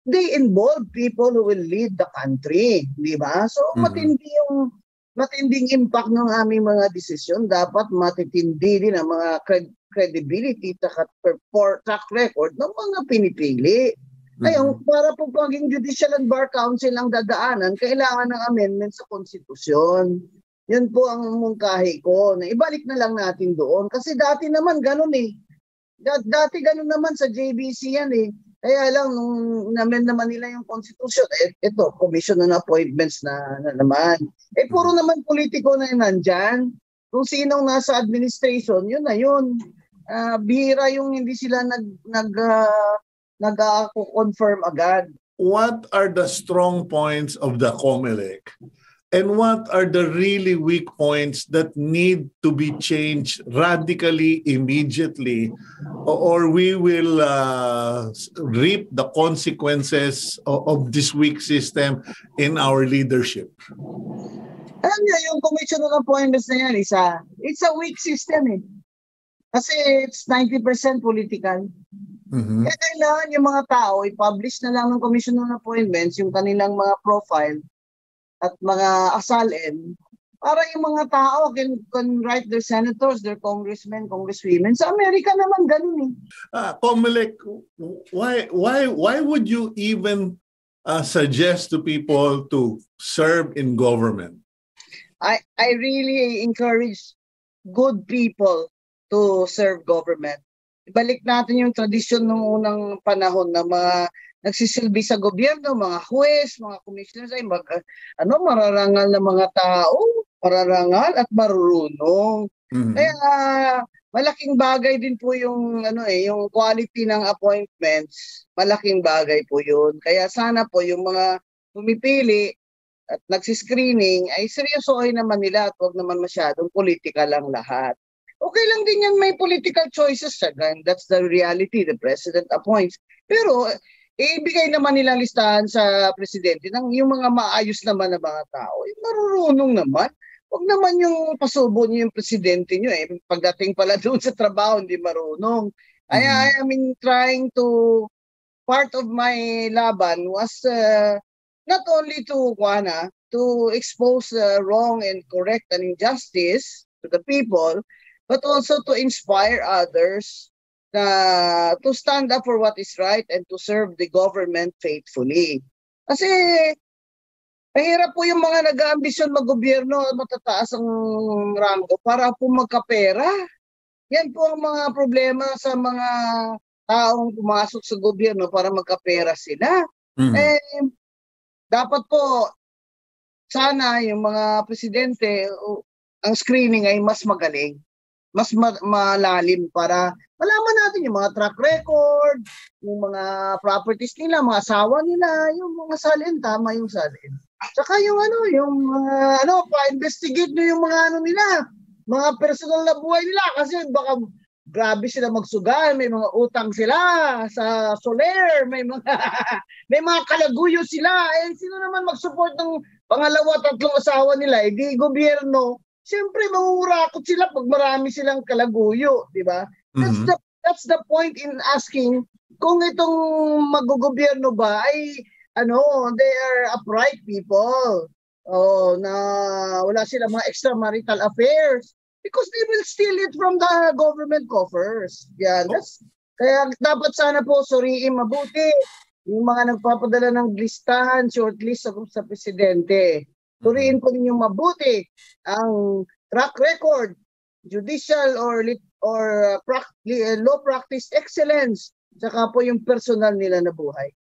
they involve people who will lead the country, di ba? So matinding impact ng aming mga desisyon. Dapat matitindi din ang mga credibility at track record ng mga pinipili. Ngayon, para po paging Judicial and Bar Council ang dadaanan, kailangan ng amendment sa konstitusyon. Yun po ang mungkahi ko, na ibalik na lang natin doon. Kasi dati naman ganun eh. Dati ganun naman sa JBC yan eh. Kaya lang, nung namen naman nila yung konstitusyon, ito, commission on appointments na naman. Puro naman politiko na yun nandyan. Kung sinong nasa administration, yun na yun. Bihira yung hindi sila nag-confirm agad. What are the strong points of the COMELEC? And what are the really weak points that need to be changed radically, immediately, or we will reap the consequences of this weak system in our leadership? Alam niyo, yung commission on appointments na yan, it's a weak system eh. Kasi it's 90% political. Kaya kailangan yung mga tao, i-publish na lang ng commission on appointments yung kanilang mga profile at mga asalin para yung mga tao can write their senators, their congressmen, congresswomen. Sa Amerika naman ganun eh. COMELEC, why would you even suggest to people to serve in government? I really encourage good people to serve government. Ibalik natin yung tradisyon ng unang panahon na mga nagsisilbi sa gobyerno, mga huwes, mga commissioners ay mararangal na mga tao, mararangal at marurunong. Kaya malaking bagay din po yung yung quality ng appointments. Malaking bagay po 'yun. Kaya sana po yung mga pumipili at nagsiscreening ay seryosohin naman nila at huwag naman masyadong political lang lahat. Okay lang din yan, may political choices. That's the reality. The president appoints. Pero ibigay naman nilang listahan sa presidente ng yung mga maayos naman na mga tao. Yung marurunong naman. Huwag naman yung pasubo niyo yung presidente niyo eh. Pagdating pala doon sa trabaho, hindi marunong. I mean, trying to, part of my laban was not only to expose wrong and correct and injustice to the people, but also to inspire others to stand up for what is right and to serve the government faithfully. Kasi mahirap po yung mga nag-aambisyon mag-gobyerno at matataas ang rango para po magkapera. Yan po ang mga problema sa mga taong pumasok sa gobyerno para magkapera sila. Dapat po sana yung mga presidente, ang screening ay mas magaling, mas malalim para malaman natin yung mga track record, yung mga properties nila, mga asawa nila, yung mga salin, tama yung salin. Tsaka yung pa-investigate nyo yung mga nila, mga personal na buhay nila kasi baka grabe sila magsugal, may mga utang sila sa Soler, may mga kalaguyo sila. Sino naman mag-support ng pangalawa, tatlong asawa nila? Di gobyerno. Siyempre, mangurakot sila pag marami silang kalaguyo, di ba? That's the point in asking kung itong mag-gobyerno ba ay they are upright people. Na wala silang mga extramarital affairs because they will steal it from the government coffers. Yan. Kaya dapat sana po suriin mabuti yung mga nagpapadala ng listahan, shortlist sa presidente. Suriin po ninyong mabuti ang track record, judicial or law practice excellence, saka po yung personal nila na buhay.